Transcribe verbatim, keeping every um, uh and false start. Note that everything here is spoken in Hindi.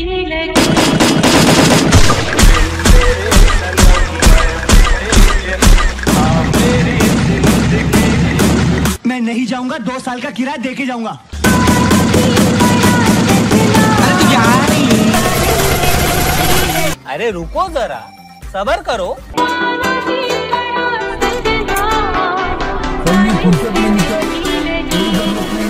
मैं नहीं जाऊंगा, दो साल का किराया दे के जाऊंगा। अरे रुको जरा, सब्र करो। कोई नहीं, फुर्सत में निकल।